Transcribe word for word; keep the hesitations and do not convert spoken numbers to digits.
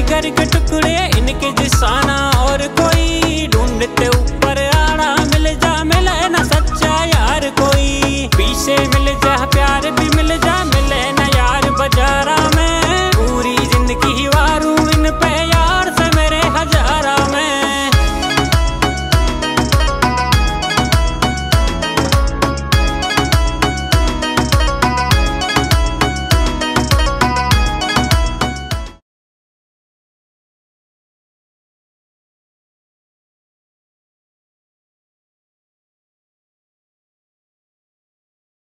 जिगर के टुकड़े इनके जिसाना और कोई, ढूंढते ऊपर आड़ा मिल जा, मिले ना सच्चा यार कोई। पीछे मिल जा प्यार भी मिल जा,